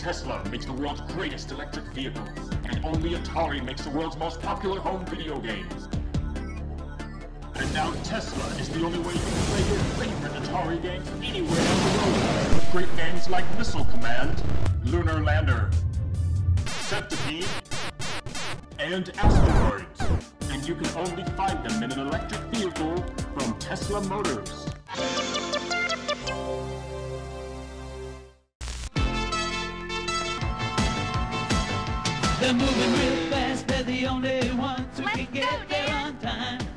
Tesla makes the world's greatest electric vehicles, and only Atari makes the world's most popular home video games. And now Tesla is the only way you can play your favorite Atari games anywhere on the road. With great games like Missile Command, Lunar Lander, Centipede, and Asteroids. And you can only find them in an electric vehicle from Tesla Motors. They're moving real fast, they're the only ones who can get there on time.